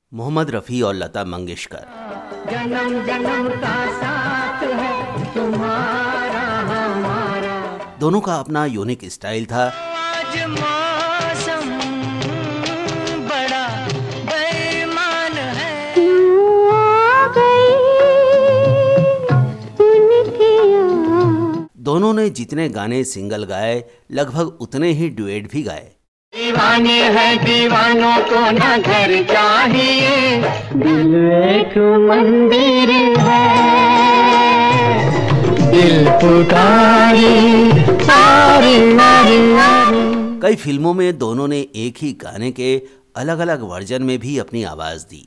मोहम्मद रफ़ी और लता मंगेशकर। जन्म जन्म का साथ है तुम्हारा हमारा। दोनों का अपना यूनिक स्टाइल था। आज मौसम बड़ा बेईमान है। दोनों ने जितने गाने सिंगल गाए लगभग उतने ही डुएट भी गाए। दीवाने हैं दीवानों को ना घर चाहिए, दिल एक मंदिर है, दिल पुकारी सारी नारी। कई फिल्मों में दोनों ने एक ही गाने के अलग अलग वर्जन में भी अपनी आवाज दी।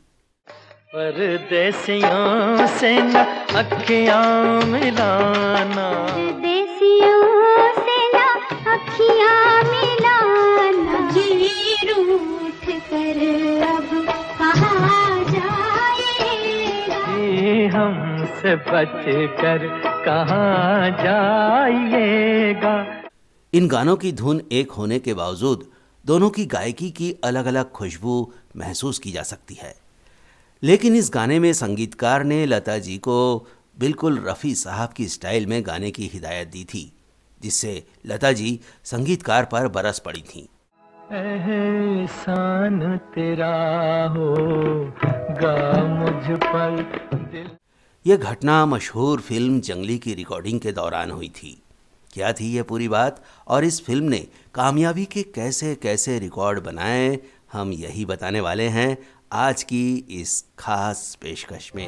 परदेसियों से न अखियां मिलाना, परदेसियों से न अखियां मिलाना, ये रूठ कर अब कहाँ जाएगा, ये हमसे बच कर कहाँ जाइएगा। इन गानों की धुन एक होने के बावजूद दोनों की गायकी की अलग अलग खुशबू महसूस की जा सकती है। लेकिन इस गाने में संगीतकार ने लता जी को बिल्कुल रफ़ी साहब की स्टाइल में गाने की हिदायत दी थी, जिससे लता जी संगीतकार पर बरस पड़ी थीं। एहसान तेरा होगा मुझ पर। यह घटना मशहूर फिल्म जंगली की रिकॉर्डिंग के दौरान हुई थी। क्या थी यह पूरी बात और इस फिल्म ने कामयाबी के कैसे कैसे रिकॉर्ड बनाए, हम यही बताने वाले हैं आज की इस खास पेशकश में।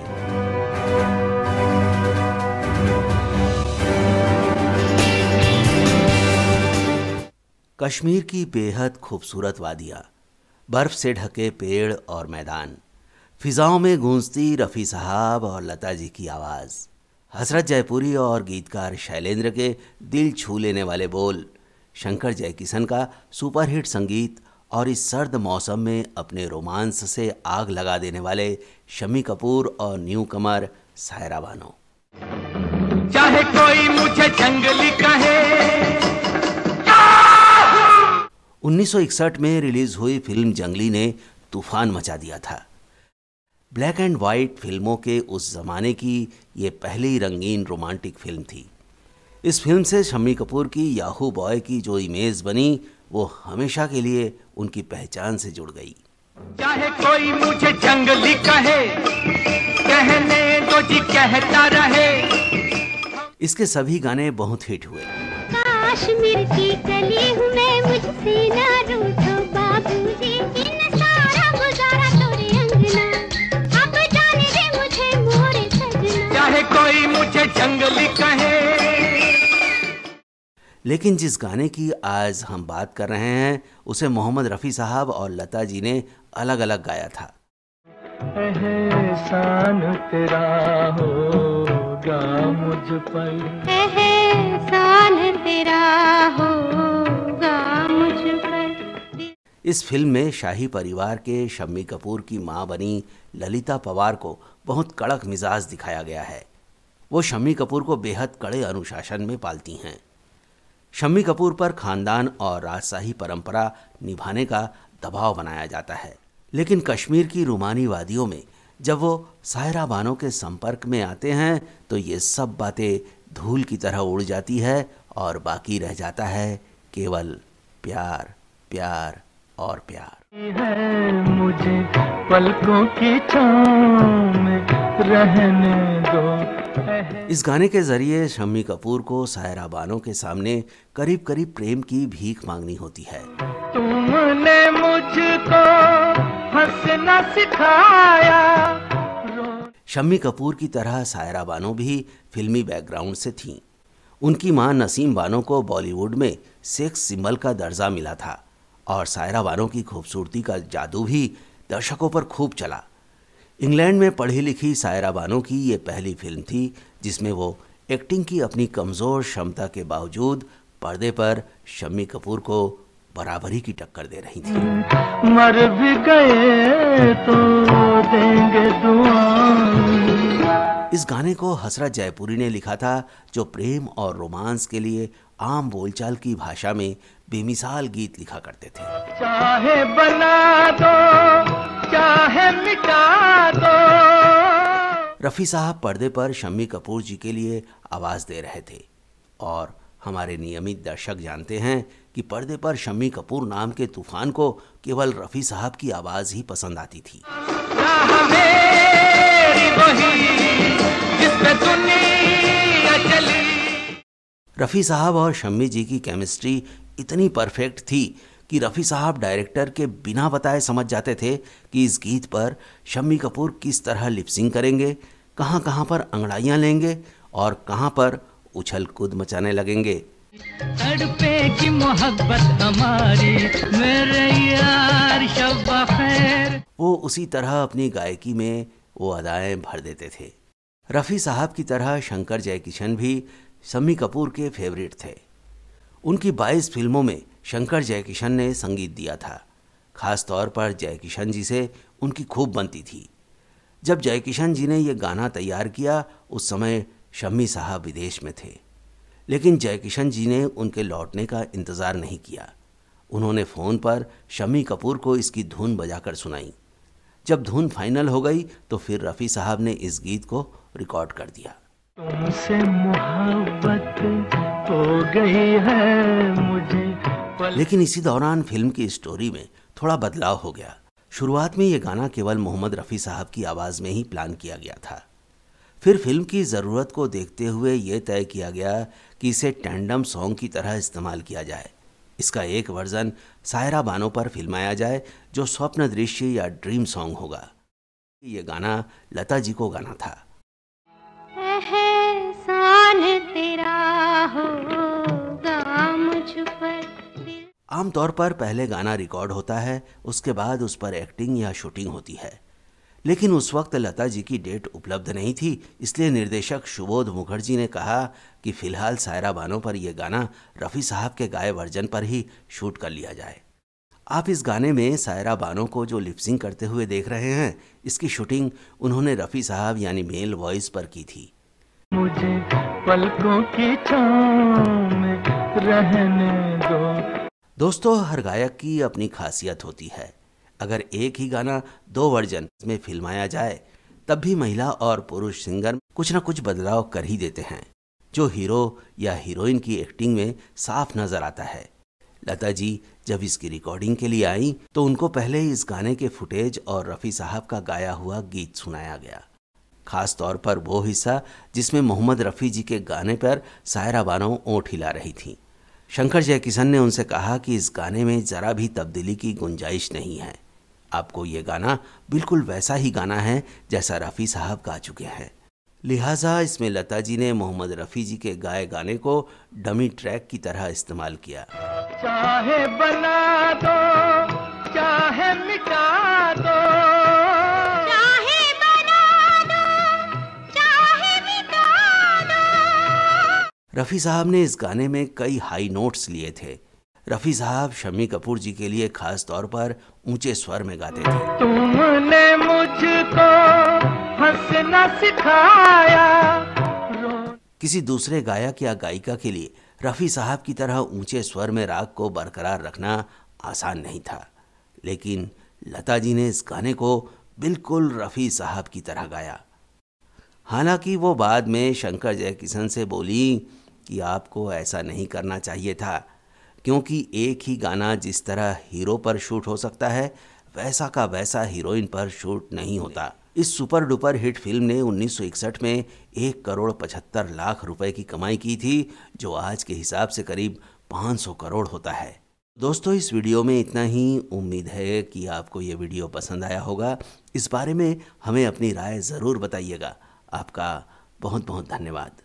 कश्मीर की बेहद खूबसूरत वादियाँ, बर्फ से ढके पेड़ और मैदान, फिजाओं में गूंजती रफ़ी साहब और लता जी की आवाज़, हसरत जयपुरी और गीतकार शैलेंद्र के दिल छू लेने वाले बोल, शंकर जयकिशन का सुपरहिट संगीत और इस सर्द मौसम में अपने रोमांस से आग लगा देने वाले शम्मी कपूर और न्यू कमर सायरा बानो। चाहे कोई मुझे जंगली कहे। 1961 में रिलीज हुई फिल्म जंगली ने तूफान मचा दिया था। ब्लैक एंड वाइट फिल्मों के उस जमाने की ये पहली रंगीन रोमांटिक फिल्म थी। इस फिल्म से शम्मी कपूर की याहू बॉय की जो इमेज बनी वो हमेशा के लिए उनकी पहचान से जुड़ गई। चाहे कोई मुझे जंगली कहे, कहने दो जी कहता रहे। इसके सभी गाने बहुत हिट हुए। कश्मीर की कली हूँ मैं, मुझसे ना रूठो बाबूजी, इन सारा गुजारा तोरे अंगना, अब जाने दे मुझे मोरे सजना। चाहे कोई मुझे जंगली कहे। लेकिन जिस गाने की आज हम बात कर रहे हैं उसे मोहम्मद रफ़ी साहब और लता जी ने अलग अलग गाया था। एहसान तेरा होगा मुझ पर, एहसान तेरा होगा मुझ पर। इस फिल्म में शाही परिवार के शम्मी कपूर की मां बनी ललिता पवार को बहुत कड़क मिजाज दिखाया गया है। वो शम्मी कपूर को बेहद कड़े अनुशासन में पालती हैं। शम्मी कपूर पर खानदान और राजशाही परंपरा निभाने का दबाव बनाया जाता है। लेकिन कश्मीर की रुमानी वादियों में जब वो सायरा बानो के संपर्क में आते हैं तो ये सब बातें धूल की तरह उड़ जाती है और बाकी रह जाता है केवल प्यार, प्यार और प्यार। है मुझे पलकों की छाँव में रहने दो। इस गाने के जरिए शम्मी कपूर को सायरा बानो के सामने करीब करीब प्रेम की भीख मांगनी होती है। तुमने मुझको हंसना सिखाया। शम्मी कपूर की तरह सायरा बानो भी फिल्मी बैकग्राउंड से थीं। उनकी मां नसीम बानो को बॉलीवुड में सेक्स सिंबल का दर्जा मिला था और सायरा बानो की खूबसूरती का जादू भी दर्शकों पर खूब चला। इंग्लैंड में पढ़ी लिखी सायरा बानो की ये पहली फिल्म थी जिसमें वो एक्टिंग की अपनी कमज़ोर क्षमता के बावजूद पर्दे पर शम्मी कपूर को बराबरी की टक्कर दे रही थी। मर भी गए तो देंगे दुआ। इस गाने को हसरत जयपुरी ने लिखा था जो प्रेम और रोमांस के लिए आम बोलचाल की भाषा में बेमिसाल गीत लिखा करते थे। चाहे बना दो चाहे मिटा दो। रफ़ी साहब पर्दे पर शम्मी कपूर जी के लिए आवाज़ दे रहे थे और हमारे नियमित दर्शक जानते हैं कि पर्दे पर शम्मी कपूर नाम के तूफान को केवल रफ़ी साहब की आवाज़ ही पसंद आती थी। रफ़ी साहब और शम्मी जी की केमिस्ट्री इतनी परफेक्ट थी कि रफ़ी साहब डायरेक्टर के बिना बताए समझ जाते थे कि इस गीत पर शम्मी कपूर किस तरह लिपसिंग करेंगे, कहाँ कहाँ पर अंगड़ाइयाँ लेंगे और कहाँ पर उछल कूद मचाने लगेंगे। तड़पेगी मोहब्बत हमारी मेरे यार शब्बा खैर। वो उसी तरह अपनी गायकी में वो अदाएं भर देते थे। रफ़ी साहब की तरह शंकर जयकिशन भी शम्मी कपूर के फेवरेट थे। उनकी 22 फिल्मों में शंकर जयकिशन ने संगीत दिया था। खास तौर पर जयकिशन जी से उनकी खूब बनती थी। जब जयकिशन जी ने ये गाना तैयार किया उस समय शम्मी साहब विदेश में थे, लेकिन जयकिशन जी ने उनके लौटने का इंतज़ार नहीं किया। उन्होंने फ़ोन पर शम्मी कपूर को इसकी धुन बजाकर सुनाई। जब धुन फाइनल हो गई तो फिर रफ़ी साहब ने इस गीत को रिकॉर्ड कर दिया। तुमसे मोहब्बत हो गई है मुझे। लेकिन इसी दौरान फिल्म की स्टोरी में थोड़ा बदलाव हो गया। शुरुआत में ये गाना केवल मोहम्मद रफ़ी साहब की आवाज़ में ही प्लान किया गया था। फिर फिल्म की ज़रूरत को देखते हुए ये तय किया गया कि इसे टैंडम सॉन्ग की तरह इस्तेमाल किया जाए। इसका एक वर्ज़न सायरा बानो पर फिल्माया जाए जो स्वप्न दृश्य या ड्रीम सॉन्ग होगा। ये गाना लता जी को गाना था। एहसान तेरा होगा मुझ पर। आमतौर पर पहले गाना रिकॉर्ड होता है, उसके बाद उस पर एक्टिंग या शूटिंग होती है। लेकिन उस वक्त लता जी की डेट उपलब्ध नहीं थी, इसलिए निर्देशक सुबोध मुखर्जी ने कहा कि फिलहाल सायरा बानो पर यह गाना रफ़ी साहब के गाए वर्जन पर ही शूट कर लिया जाए। आप इस गाने में सायरा बानो को जो लिपसिंग करते हुए देख रहे हैं, इसकी शूटिंग उन्होंने रफ़ी साहब यानी मेल वॉइस पर की थी। मुझे पलकों की छाँव में रहने दो। दोस्तों, हर गायक की अपनी खासियत होती है। अगर एक ही गाना 2 वर्जन में फिल्माया जाए तब भी महिला और पुरुष सिंगर कुछ न कुछ बदलाव कर ही देते हैं, जो हीरो या हीरोइन की एक्टिंग में साफ नजर आता है। लता जी जब इसकी रिकॉर्डिंग के लिए आई तो उनको पहले इस गाने के फुटेज और रफ़ी साहब का गाया हुआ गीत सुनाया गया। खास तौर पर वो हिस्सा जिसमें मोहम्मद रफ़ी जी के गाने पर सायरा बानो ओंठ हिला रही थी। शंकर जयकिशन ने उनसे कहा कि इस गाने में ज़रा भी तब्दीली की गुंजाइश नहीं है। आपको ये गाना बिल्कुल वैसा ही गाना है जैसा रफ़ी साहब गा चुके हैं। लिहाजा इसमें लता जी ने मोहम्मद रफ़ी जी के गाए गाने को डमी ट्रैक की तरह इस्तेमाल किया। चाहे बना दो चाहे मिटा दो। चाहे बना दो चाहे मिटा दो। रफ़ी साहब ने इस गाने में कई हाई नोट्स लिए थे। रफ़ी साहब शम्मी कपूर जी के लिए खास तौर पर ऊंचे स्वर में गाते थे। तुमने मुझको हंसना सिखाया। किसी दूसरे गायक या गायिका के लिए रफ़ी साहब की तरह ऊंचे स्वर में राग को बरकरार रखना आसान नहीं था, लेकिन लता जी ने इस गाने को बिल्कुल रफ़ी साहब की तरह गाया। हालांकि वो बाद में शंकर जयकिशन से बोली कि आपको ऐसा नहीं करना चाहिए था, क्योंकि एक ही गाना जिस तरह हीरो पर शूट हो सकता है वैसा का वैसा हीरोइन पर शूट नहीं होता। इस सुपर डुपर हिट फिल्म ने 1961 में 1,75,00,000 रुपए की कमाई की थी, जो आज के हिसाब से करीब 500 करोड़ होता है। दोस्तों, इस वीडियो में इतना ही। उम्मीद है कि आपको ये वीडियो पसंद आया होगा। इस बारे में हमें अपनी राय ज़रूर बताइएगा। आपका बहुत बहुत धन्यवाद।